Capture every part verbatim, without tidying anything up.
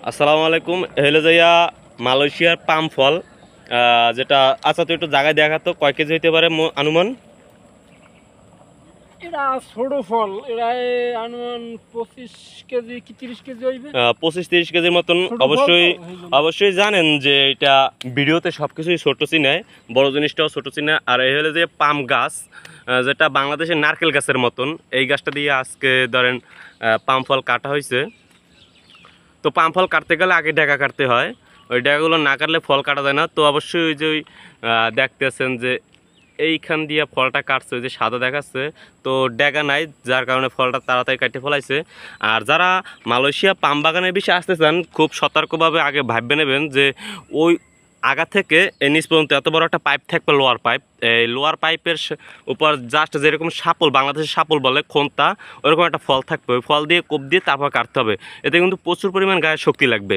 আসসালামু আলাইকুম। হলো যাইয়া মালয়েশিয়ার পাম ফল, যেটা আচ্ছা তো একটু জায়গায় দেখাতো কয় কেজি হইতে পারে অনুমান? এরা ছোট ফল, এরা অনুমান পঁচিশ কেজি কি তিরিশ কেজি হইবে। পঁচিশ তিরিশ কেজির মতন। অবশ্যই অবশ্যই জানেন যে এটা ভিডিওতে সব কিছুই ছোটো চিনায়, বড় জিনিসটাও ছোটো চিনায়। আর এই হলো যে পাম গাছ, যেটা বাংলাদেশের নারকেল গাছের মতন, এই গাছটা দিয়ে আজকে ধরেন পাম ফল কাটা হয়েছে। তো পাম ফল কাটতে গেলে আগে ডেকা কাটতে হয়, ওই ডেকাগুলো না কাটলে ফল কাটা যায় না। তো অবশ্যই ওই যে ওই দেখতেছেন যে এইখান দিয়ে ফলটা কাটছে, ওই যে সাদা দেখাচ্ছে, তো ডেকা নাই, যার কারণে ফলটা তাড়াতাড়ি কাটতে ফলাইছে। আর যারা মালয়েশিয়া পাম বাগানের বিষয়ে আসতে চান, খুব সতর্কভাবে আগে ভাববে নেবেন যে ওই আগা থেকে এই নিচ পর্যন্ত এত বড় একটা পাইপ থাকবে, লোয়ার পাইপ। এই লোয়ার পাইপের উপর জাস্ট যেরকম সাপল, বাংলাদেশের সাপল বলে খোন্তা, ওরকম একটা ফল থাকবে। ওই ফল দিয়ে কোপ দিয়ে তারপর কাটতে হবে। এতে কিন্তু প্রচুর পরিমাণ গায়ে শক্তি লাগবে।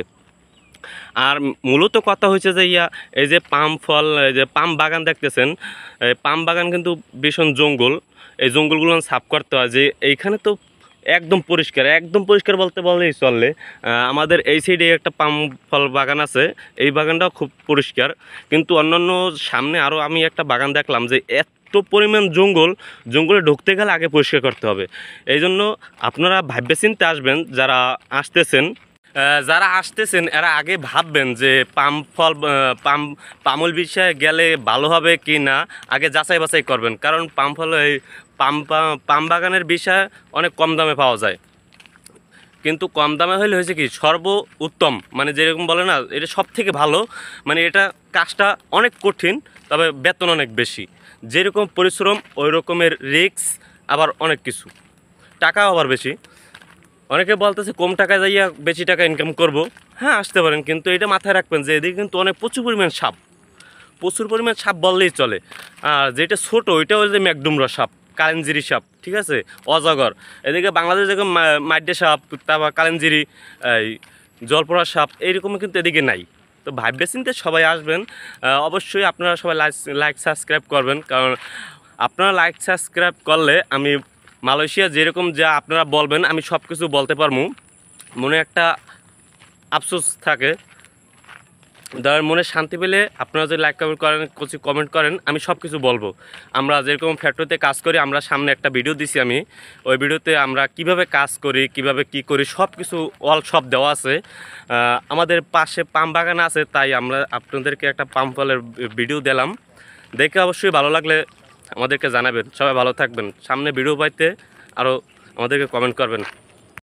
আর মূলত কথা হয়েছে যে ইয়া এই যে পাম ফল, এই যে পাম বাগান দেখতেছেন, এই পাম বাগান কিন্তু ভীষণ জঙ্গল। এই জঙ্গলগুলো সাফ করতে হয়। যে এইখানে তো একদম পরিষ্কার, একদম পরিষ্কার বলতে বললেই চলে। আমাদের এই সাইডে একটা পাম ফল বাগান আছে, এই বাগানটাও খুব পরিষ্কার। কিন্তু অন্যান্য সামনে আরও আমি একটা বাগান দেখলাম যে এত পরিমাণ জঙ্গল, জঙ্গলে ঢুকতে গেলে আগে পরিষ্কার করতে হবে। এই জন্য আপনারা ভাববে চিন্তে আসবেন, যারা আসতেছেন যারা আসতেছেন এরা আগে ভাববেন যে পাম ফল পাম পামল বিষয়ে গেলে ভালো হবে কি না, আগে যাচাই বাছাই করবেন। কারণ পাম ফল এই পাম পাম বাগানের বিষয়ে অনেক কম দামে পাওয়া যায়। কিন্তু কম দামে হলে হয়েছে কি, সর্ব উত্তম, মানে যেরকম বলে না, এটা সব থেকে ভালো। মানে এটা কাজটা অনেক কঠিন, তবে বেতন অনেক বেশি। যেরকম পরিশ্রম ওই রকমের রিস্ক, আবার অনেক কিছু টাকাও আবার বেশি। অনেকে বলতেছে কম টাকায় যাইয়া বেশি টাকা ইনকাম করব। হ্যাঁ, আসতে পারেন, কিন্তু এটা মাথায় রাখবেন যে এদিকে কিন্তু অনেক প্রচুর পরিমাণ সাপ, প্রচুর পরিমাণ সাপ বললেই চলে। আর যেটা ছোটো ওইটা হচ্ছে যে ম্যাকডুমরা সাপ, কালেঞ্জিরি সাপ, ঠিক আছে, অজগর। এদিকে বাংলাদেশ যেরকম মাইডে সাপ, তারপর কালেঞ্জিরি, এই জলপড়া সাপ, এইরকম কিন্তু এদিকে নাই। তো ভাববে চিন্তে সবাই আসবেন। অবশ্যই আপনারা সবাই লাইক লাইক সাবস্ক্রাইব করবেন, কারণ আপনারা লাইক সাবস্ক্রাইব করলে আমি মালয়েশিয়া যেরকম যা আপনারা বলবেন আমি সব কিছু বলতে পারবো। মনে একটা আফসোস থাকে, ধরেন মনে শান্তি পেলে আপনারা যদি লাইক কমেন্ট করেন, কিছু কমেন্ট করেন, আমি সব কিছু বলবো। আমরা যেরকম ফ্যাক্টরিতে কাজ করি, আমরা সামনে একটা ভিডিও দিছি আমি, ওই ভিডিওতে আমরা কিভাবে কাজ করি, কিভাবে কি করি, সব কিছু অল সব দেওয়া আছে। আমাদের পাশে পাম বাগান আছে, তাই আমরা আপনাদেরকে একটা পাম ফলের ভিডিও দিলাম। দেখে অবশ্যই ভালো লাগলে আমাদেরকে জানাবেন। সবাই ভালো থাকবেন। সামনে ভিডিও পাইতে আরও আমাদেরকে কমেন্ট করবেন।